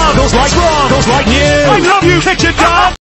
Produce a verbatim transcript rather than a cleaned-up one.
struggles like struggles like you. I love you, picture dog.